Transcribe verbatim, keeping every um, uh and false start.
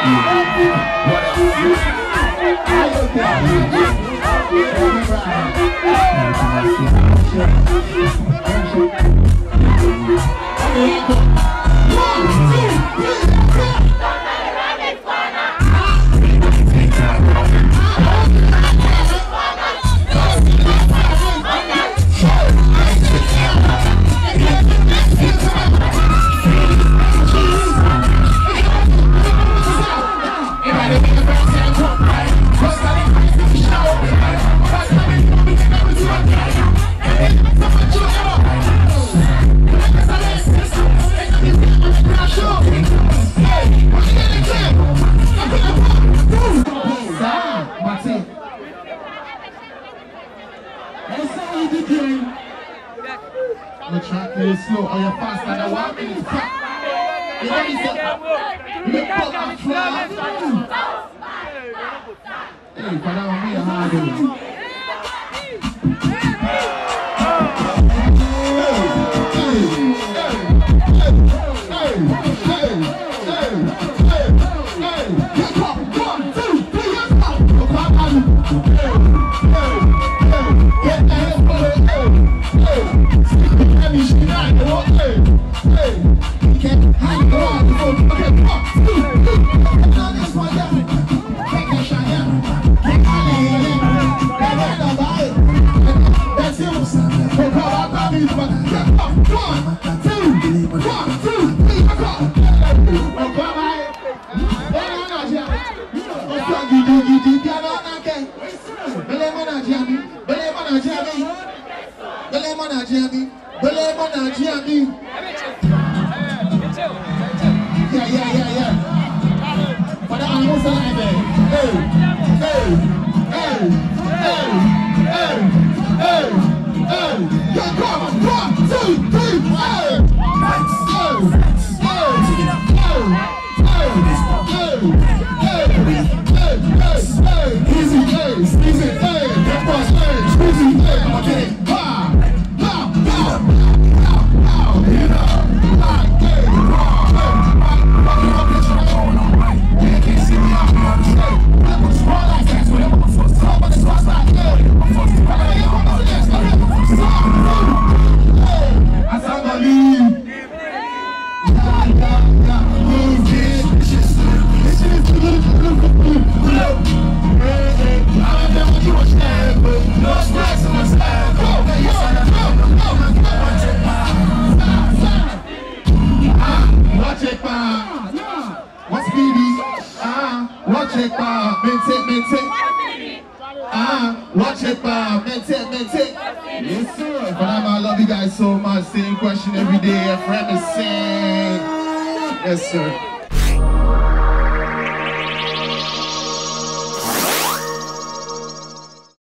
The track is slow or you're fast and the one minute track. You know you say, you put up fly. Hey, but now me a hard one. Yeah, yeah, yeah, yeah. But I'm most alive. Hey, hey, hey, hey, hey, hey, hey. Yeah, come on, one, two, three, hey, hey, hey, hey, hey, hey, easy, hey, easy, hey, that was, hey, easy, hey, I'm getting ha, ha, ha, ha, ha, get up, like, hey, watch it, Bob. Maintain, maintain. Yes, sir. But I'm, I love you guys so much. Same question every day. A friend is saying, yes, sir.